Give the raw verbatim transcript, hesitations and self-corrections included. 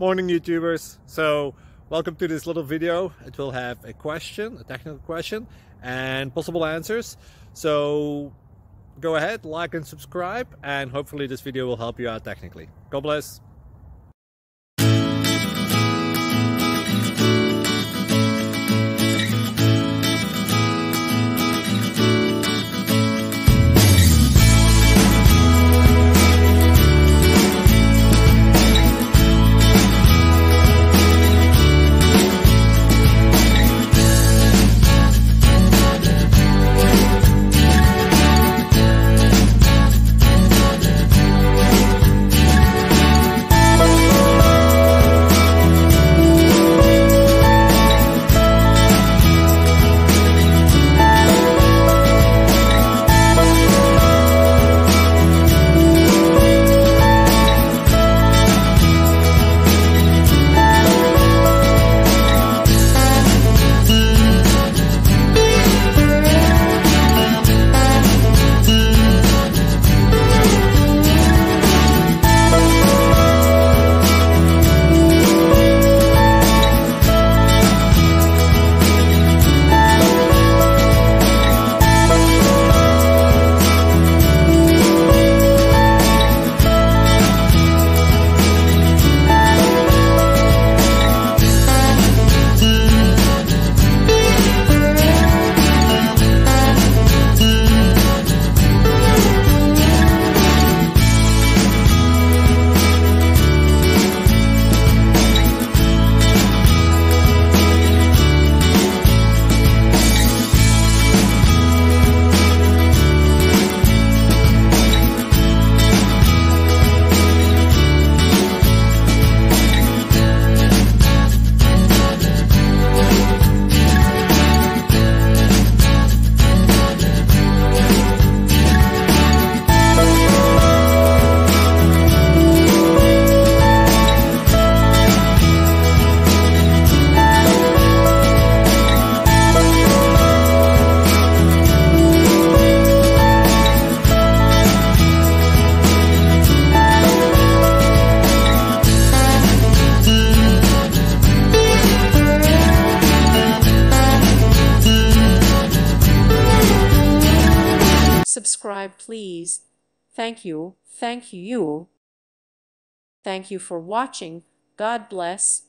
Morning YouTubers. So welcome to this little video. It will have a question, a technical question, and possible answers. So go ahead, like and subscribe, and hopefully this video will help you out technically. God bless. Subscribe, please. Thank you. Thank you. Thank you for watching. God bless.